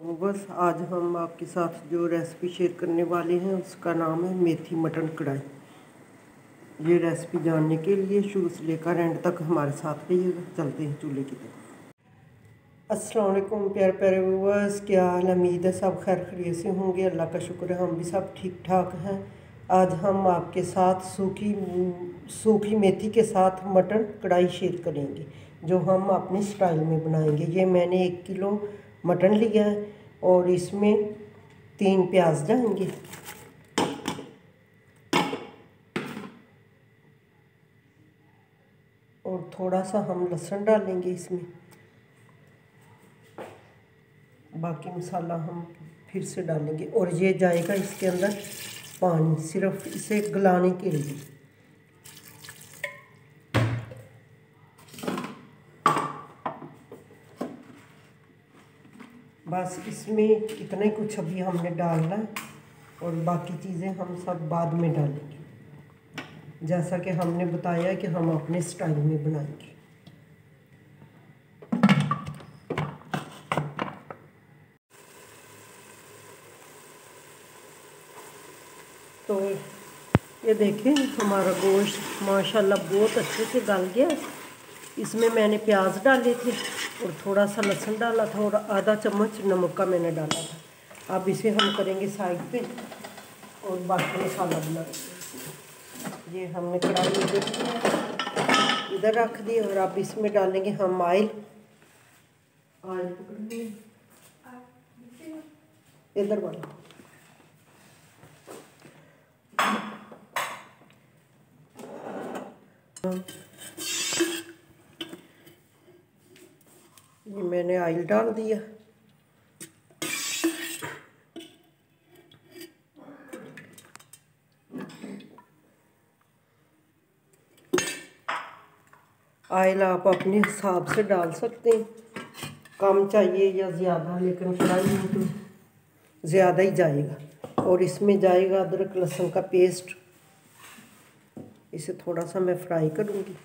बस आज हम आपके साथ जो रेसिपी शेयर करने वाले हैं उसका नाम है मेथी मटन कढ़ाई। ये रेसिपी जानने के लिए शुरू से लेकर एंड तक हमारे साथ रहिएगा। चलते हैं चूल्हे की तरफ। अस्सलाम वालेकुम प्यारे प्यारे व्यूअर्स, क्या हाल? उम्मीद है सब खैर खैरियत से होंगे। अल्लाह का शुक्र है हम भी सब ठीक ठाक हैं। आज हम आपके साथ सूखी मेथी के साथ मटन कढ़ाई शेयर करेंगे जो हम अपने स्टाइल में बनाएंगे। ये मैंने 1 किलो मटन लिया है और इसमें 3 प्याज जाएंगे और थोड़ा सा हम लहसुन डालेंगे इसमें। बाकी मसाला हम फिर से डालेंगे और ये जाएगा इसके अंदर पानी, सिर्फ इसे गलाने के लिए। बस इसमें इतना ही कुछ अभी हमने डालना है और बाकी चीज़ें हम सब बाद में डालेंगे, जैसा कि हमने बताया कि हम अपने स्टाइल में बनाएंगे। तो ये देखें हमारा गोश्त माशाल्लाह बहुत अच्छे से गल गया। इसमें मैंने प्याज डाले थे और थोड़ा सा लहसुन डाला था और आधा चम्मच नमक का मैंने डाला था। अब इसे हम करेंगे साइड पे और बाकी मसाला बनाएंगे। ये हमने कढ़ाई इधर रख दी और अब इसमें डालेंगे हम ऑयल पकड़ेंगे इधर वाला। ये मैंने ऑयल डाल दिया। ऑयल आप अपने हिसाब से डाल सकते हैं, कम चाहिए या ज़्यादा, लेकिन कढ़ाई में तो ज़्यादा ही जाएगा। और इसमें जाएगा अदरक लहसुन का पेस्ट। इसे थोड़ा सा मैं फ्राई करूँगी।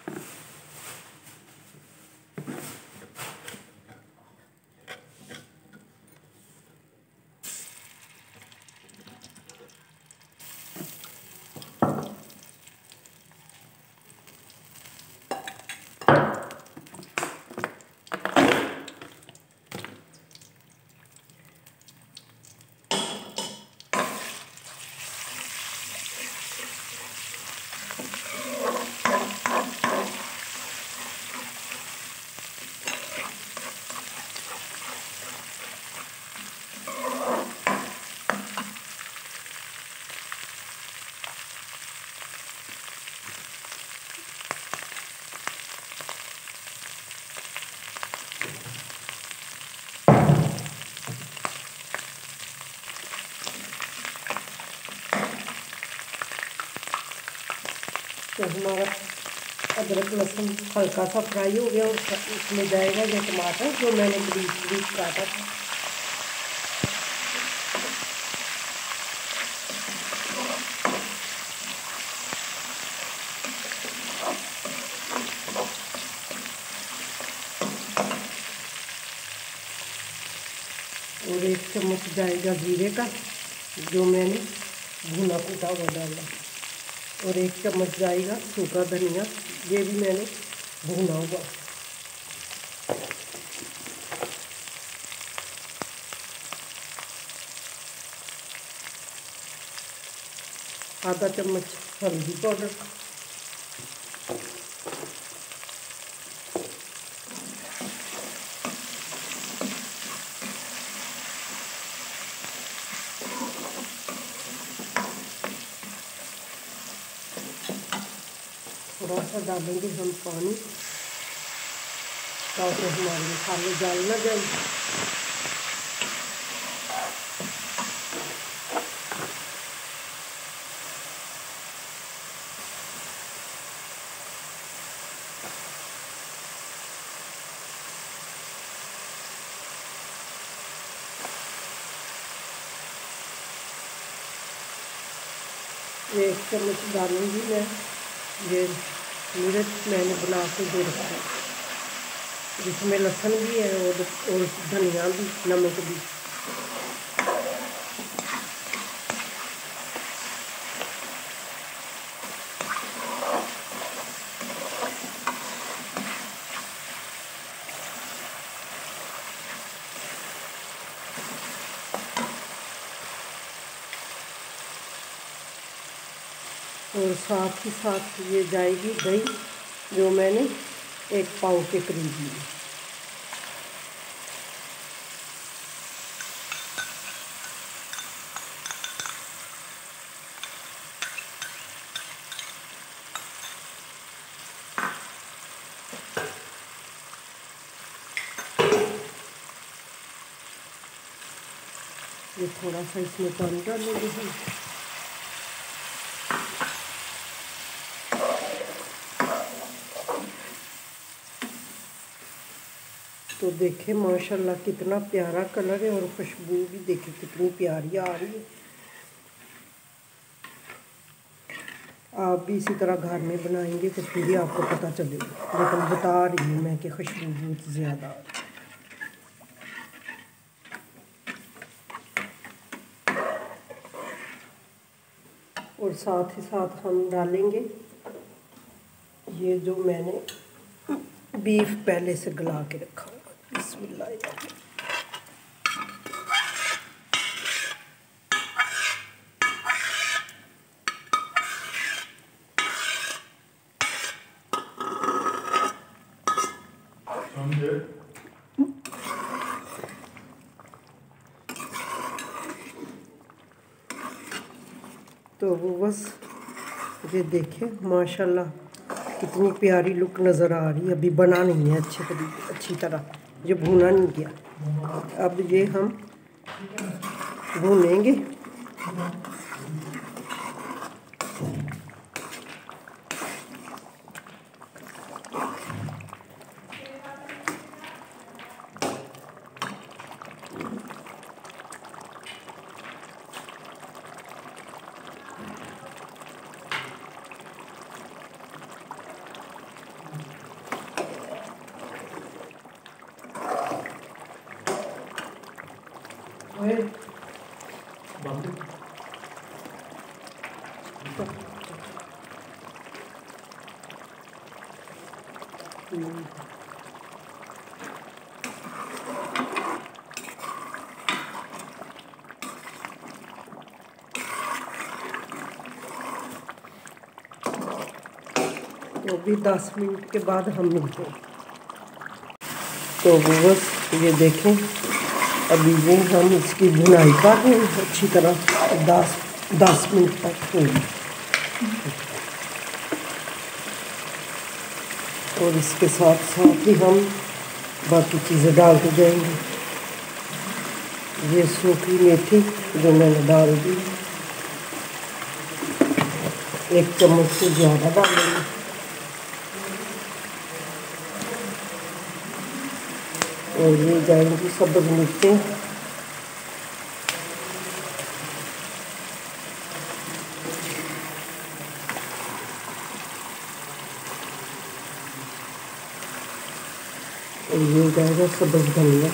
तो हमारा अदरक लहसुन हल्का सा फ्राई हो गया और इसमें जाएगा ये टमाटर जो मैंने ब्रीच काटा था। और 1 चम्मच जाएगा जीरे का जो मैंने भुना कूटा हुआ डाला। और 1 चम्मच जाएगा सूखा धनिया, ये भी मैंने भुना हुआ। आधा चम्मच हल्दी पाउडर, थोड़ा सा डालेंगे हम पानी ताकि हमारे मसाले जल ना जाए। ये 1 चम्मच डालूंगी मैं। ये मिर्च मैंने बना के दे रखा है। जिसमें लहसुन भी है और धनिया भी, नमक भी। और साथ ही साथ ये जाएगी दही, जो मैंने 1 पाव के करीब ली। ये थोड़ा सा इसमें पानी डालेंगे हम। तो देखें माशाल्लाह कितना प्यारा कलर है और खुशबू भी देखें कितनी प्यारी आ रही है। आप भी इसी तरह घर में बनाएंगे तो फिर ही आपको पता चलेगा, लेकिन बता रही हूँ मैं कि खुशबू बहुत ज़्यादा आ रही है। और साथ ही साथ हम डालेंगे ये जो मैंने बीफ पहले से गला के रखा हुआ। बिस्मिल्लाह। तो वो बस ये देखें माशाल्लाह कितनी प्यारी लुक नज़र आ रही है। अभी बना नहीं है अच्छी तरह, ये भुना नहीं गया। अब ये हम भूनेंगे। तो भी 10 मिनट के बाद हम मिलते हैं। तो बस ये देखें अभी ये हम इसकी भुनाई कर रहे हैं अच्छी तरह 10 मिनट तक होगी। और इसके साथ साथ ही हम बाकी चीज़ें डालते जाएंगे। ये सूखी मेथी जो मैंने डाल दी, 1 चम्मच से ज़्यादा डालेंगे। और ये जाएंगी सब्ज़ मिर्चें, और ये जाएगा सब्ज़ धनिया।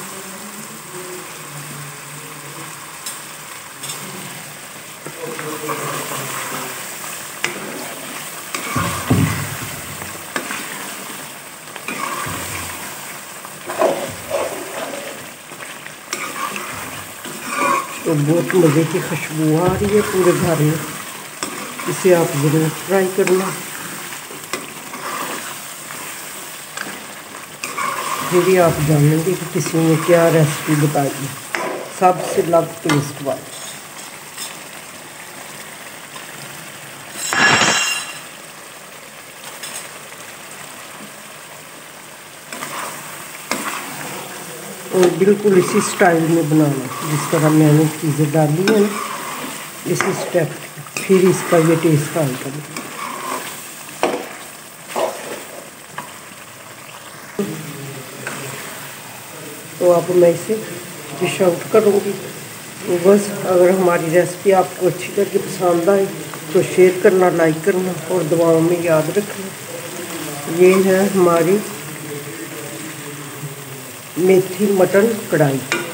तो बहुत मज़े की खुशबू आ रही है पूरे घर में। इसे आप ज़रूर ट्राई करना। फिर भी आप जानेंगे कि किसी ने क्या रेसिपी बताई है, सबसे अलग टेस्ट वाली। और बिल्कुल इसी स्टाइल में बनाना जिस तरह मैंने चीज़ें डाली है ना, इसी स्टेप फिर इसका ये टेस्ट आएगा। तो अब मैं इसे डिश आउट करूँगी। तो बस अगर हमारी रेसिपी आपको अच्छी करके पसंद आए तो शेयर करना, लाइक करना और दुआओं में याद रखना। ये है हमारी मेथी मटन कढ़ाई।